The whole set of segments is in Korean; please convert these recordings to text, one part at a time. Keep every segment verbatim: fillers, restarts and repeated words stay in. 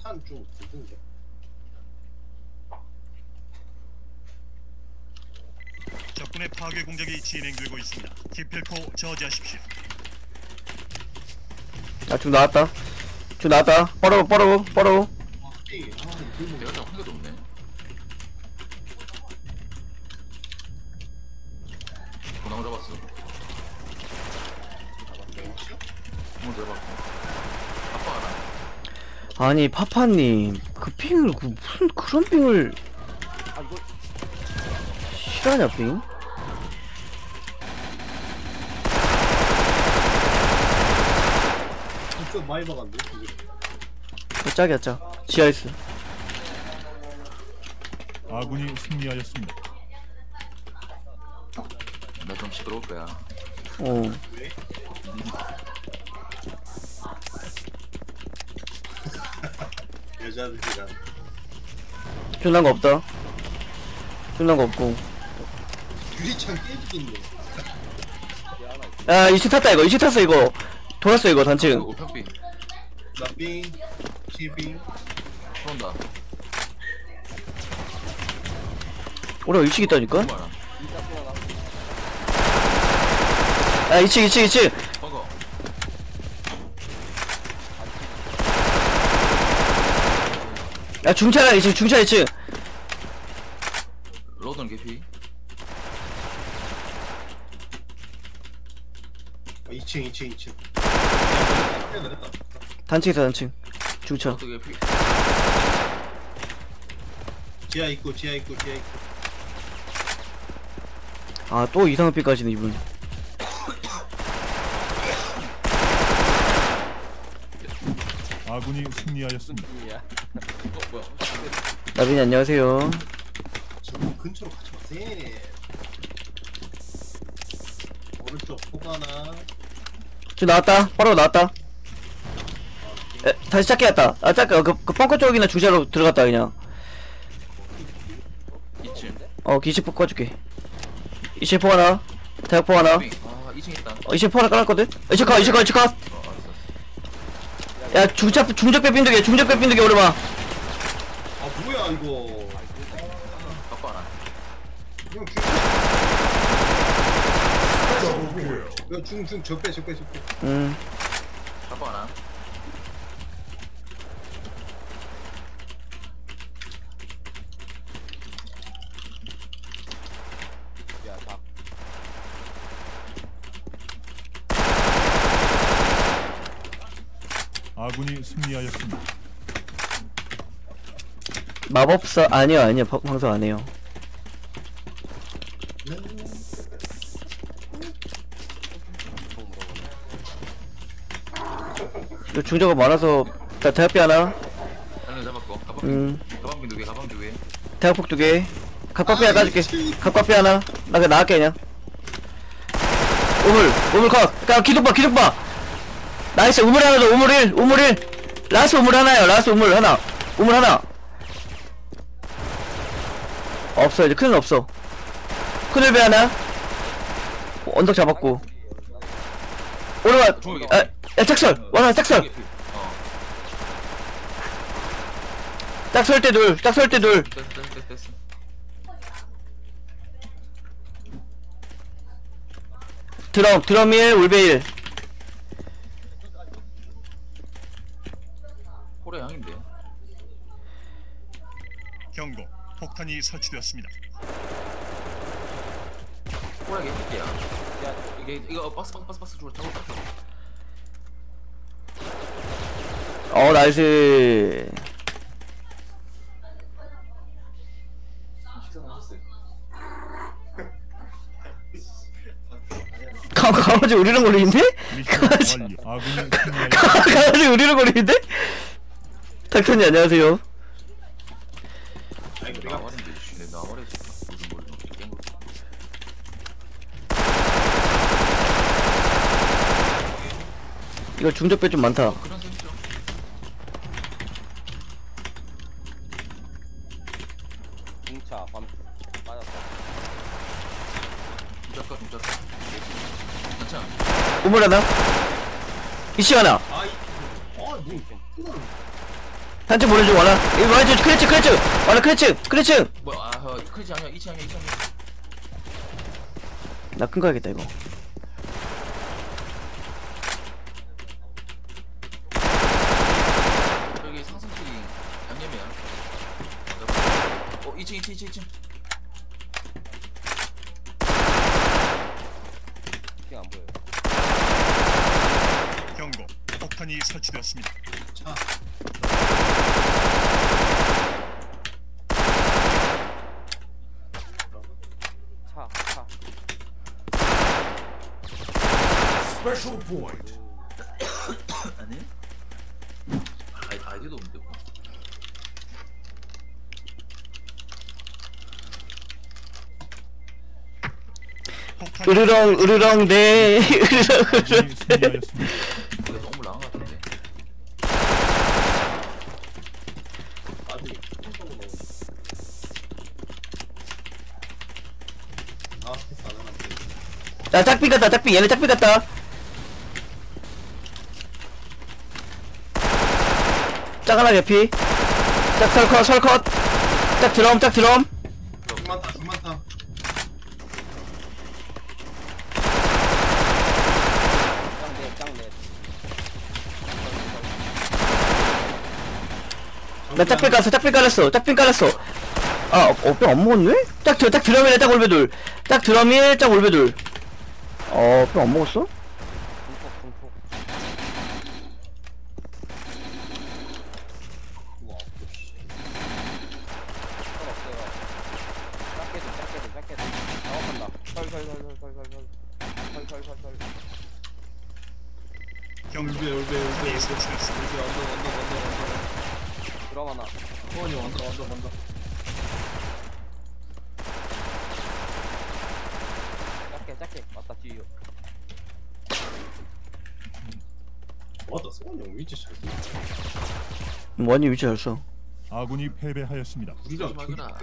탄 좀 굵은데. 적군의 파괴 공작이 진행되고 있습니다. 기필코 저지하십시오. 아, 중 나왔다. 중 나왔다. 뻐러고, 뻐러고, 뻐러고. 아, 에이, 아, 이거 내가 잡은 개도 없네. 고나무 잡았어. 뭐 잡았고. 아빠 알아. 아니, 파파님. 그 핑을, 그, 무슨 그런 핑을. 아 이거 실화냐, 핑? 좀 많이 박았는데. 어, 짝이야, 짝. 지하 있어. 아군이 승리하였습니다. 나 좀 시끄러울 거야. 어. 왜? 여자들이랑. 끝난 거 없다. 끝난 거 없고. 유리창 깨지겠네. 야, 이층 탔다, 이거. 이층 탔어, 이거. 돌았어, 이거, 단층. 오편비 나빙, 티빙. 들어온다. 오라, 이층 있다니까? 뭐야? 일단 들어가. 야, 이층, 이층, 이층. 버거. 야, 중차가 이층, 중차 이층. 로드는 개피. 아, 이 층, 이 층, 이 층. 내렸다. 단층 있어, 단층. 중차. 로드 개피. 지하 있고, 지하 있고, 지하 있고. 아, 또 이상한 삐까지는 이분. 아군이 승리하였습니다. 이야. 어 뭐야? 나빈이 안녕하세요. 저 근처로 가지 마세요. 오른쪽 포가 하나. 저 나왔다. 바로 나왔다. 에, 다시 짝게 왔다. 아, 짝게, 그, 그 벙커 쪽이나 주차로 들어갔다, 그냥. 이 층. 어, 기시포 꺼줄게. 이시포 하나. 대학포 하나. 아 이 층 있다. 어, 이시포 하나 깔았거든? 이시 컷, 이시 컷, 이시 컷. 어 알았어. 야, 중차, 중적배 빈두개, 중적배 빈두개 오르마. 아, 뭐야, 이거. 아빠 알아. 형, 중. 이거 중, 중, 적배, 적배, 적배. 음. 아빠 알아. 야 다. 아군이 승리하였습니다. 마법사, 아니요, 아니요. 방- 방송 안 해요. 이거 중저가 많아서, 다 대학비 하나. 하나 잡았고. 가방. 음. 가방비 두 개. 가방 두 개. 대학폭 두 개. 각박비 하나 까줄게. 각박비 하나. 나 그냥 나갈게, 그냥. 우물, 우물 컷. 까, 기둥봐, 기둥봐. 나이스, 우물 하나 더, 우물 일, 우물 일. 라스 우물 하나요, 라스 우물 하나. 우물 하나. 없어, 이제 큰일 없어. 큰일 배 하나. 언덕 잡았고. 오르마, 중국에 아, 야, 짝설! 와라, 짝설! 개피. 어. 짝설 때 둘, 짝설 때 둘. 됐어 됐어 됐어 됐어. 드럼, 드럼 일, 울베 일. 호래 양인데. 경고. 폭탄이 설치되었습니다. 호래 개피야. 야 이게 이거 박스 박스 박스 박스 주고 잡고 잡고. 어, 나이스. 식사 하셨어요? 가, 강아지 우리는 걸리는데? 강아지, 미션 완료. 아군이 승리하였습니다. 강아지 우리는 걸리는데? 닥터님 안녕하세요. 아, 이거 나 내가 말인데 씨, 나 말했어. 무슨 머리 좀 깬 거. 이거 중적배 좀 많다. 그런 셈이죠. 중차 밤 맞았다. 중작가 중작가. 괜찮아. 우물 하나. 이씨 하나. 아, 이, 아, 뭐, 이거. 단층 보는 중 와라. 이거 와야지. 크래치 크래치 와라. 크래치 크래치. 뭐야 아 어, 크리지 아니야 이층 아니야 이층 아니야 나 큰 거야겠다 이거. 저기 상승길이 양념이야 어 이층 이층 이층 이층 핑안 보여. 경고. 폭탄이 설치되었습니다. 차. 차, 차. 아니? 아이, 아이디도 없는데 뭐. 폭탄이 으르렁 으르렁 네. 으르렁 으르렁. 승리하였습니다. 이거 너무 나은 것 같은데 아들이 똥똥으로. 아, 패스 안 하면 안 돼. 야 짝비 같다. 짝비 얘네 짝비 같다. 짝 하나 개피. 짝 설컷 설컷. 짝 드럼 짝 드럼. 중 많다, 중 많다. 짱넷, 짱넷. 나 짝비 깔았어. 짝비 깔았어. 짝비 깔았어. 아, 어, 뼈 안 먹었네? 짝, 드, 짝 드럼이네, 짝 올배둘. 짝 드럼 일, 짝 올배둘. 어, 뼈 안 먹었어? 중폭, 중폭. 우와, 선 없어요. 작게도, 작게도, 작게도. 작업한다. 설설설설설설설. 설설설설. 경고. 울베, 울베, 울베, 폭탄이 울베. 설치되었습니다. 울베, 언더, 언더, 언더, 언더. 드럼 하나. 소원이 언더, 언더, 언더. 작게, 작게. 맞다, 뒤에. 맞다, 소원이 형 위치 잘 써. 완전 위치 잘 써. 아군이 패배하였습니다. 우리랑 조심하거라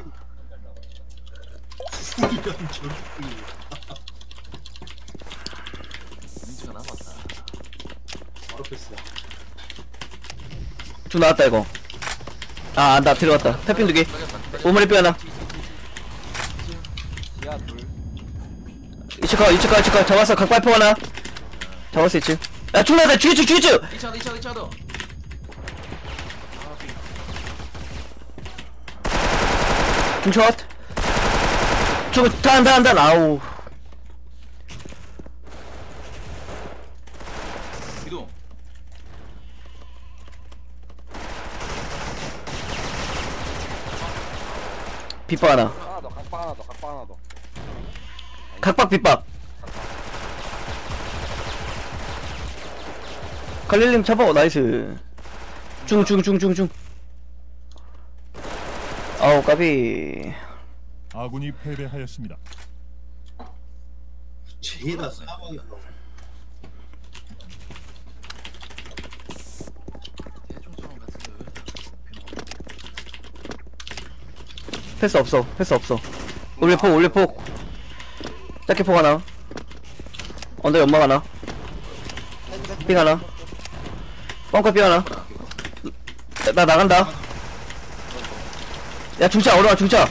우리랑 저기 민트가 남았다 바로 패스다. 쭉 나왔다, 이거. 아, 나 들어갔다. 태핑 두 개. 오므리 뼈 하나. 지하 둘. 이층 가, 이층 가, 이층 가. 잡았어. 각발포 하나. 잡았어, 이층. 야, 쭉 나왔다. 주이층, 주이층! 이차도 이차도 이차도 중ช็อต. 쭉, 단, 단, 단. 아우. 이동 빗박 하나. 하나 더, 각방 하나 더, 각방 하나 더. 각박, 빗박. 갈릴님 잡아. 나이스. 중, 중, 중, 중, 중. 아우, 까비. 아군이 패배하였습니다. 죄다 싸워요. 대충처럼 같은데 왜 패스 없어. 패스 없어. 올려 폭, 올려 폭. 짧게 폭 하나. 언더 연막 하나. 삥 하나. 뻥커 삥 하나. 나, 나 나간다. 야, 중차, 어려워, 중차.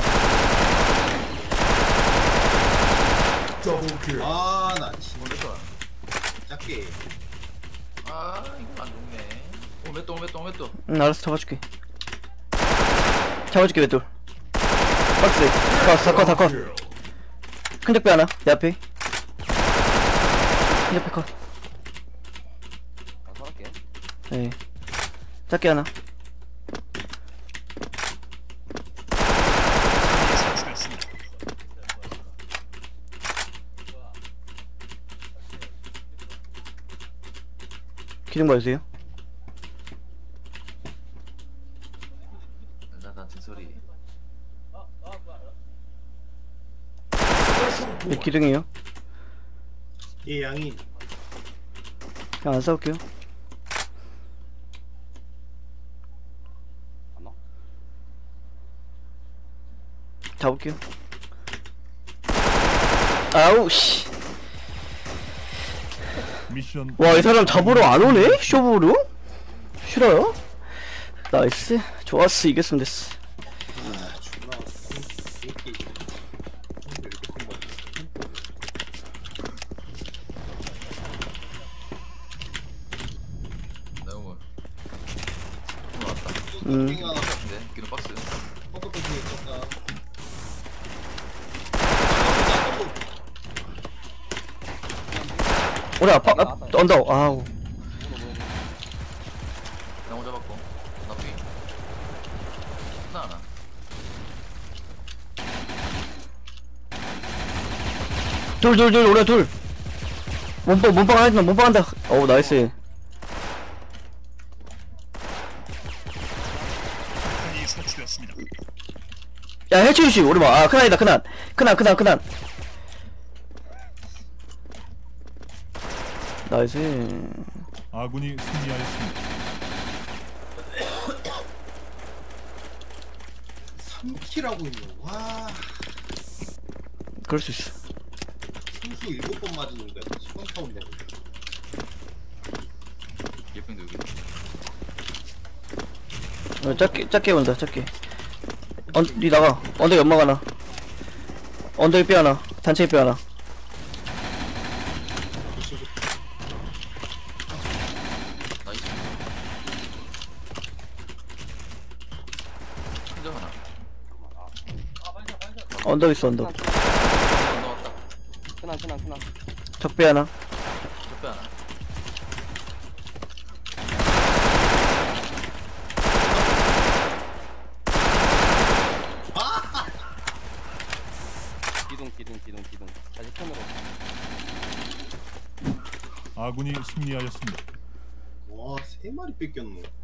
아, 나 진짜 뭐랬어 작게. 아 이거 안 좋네 오메또 오메또 오메또 응, 알았어, 잡아줄게. 잡아줄게, 맷돌. 박스. 컷, 사컷, 사컷. 큰적배 하나, 내 앞에. 큰적배 컷. 안 살았게. 네. 작게 하나. 폭탄이 설치되었습니다. 기둥 봐주세요. 나단 진소리 네, 기둥이에요. 얘 양이 그냥 안 싸울게요. 안 와? 잡을게요. 아우, 씨. 미션 와, 이 사람 잡으러 안 오네? 쇼부로? 싫어요? 나이스. 좋았어. 이겼으면 됐어. 아 존나 이렇게 이렇게 큰 거. 너무 너무 왔다. 음. 빙 하나 근데 기노 박스. 펑크 빙이 있었다. 우리 아파, 아, 언더. 아우. 나무 잡았고. 나 삐. 나 하나. 둘, 둘, 둘, 우리 둘. 몸빵, 몸빵 한다, 몸빵 한다. 어우, 나이스. 폭탄이 설치되었습니다. 야, 해치우시, 우리 봐. 아, 큰안이다, 큰안. 큰안, 큰안, 큰안. 나이스. 아군이 승리하였습니다. 삼 킬하고 있네. 와. 그럴 수 있어. 순수 일곱 번 맞았는데 십 번 타운다고. 예쁜데 여기. 어, 작게, 작게 온다, 작게. 언, 니 나가. 언더 연막 하나. 언더 삐 하나. 단체 삐 하나. 나이스. 큰점 하나. 언더 있어, 언더. 안 나왔다. 큰한 큰한 큰한. 적배 하나. 적배 하나. 기둥 기둥 기둥 기둥. 다시 폰으로. 아군이 승리하였습니다. 와, 세 마리 뺏겼노.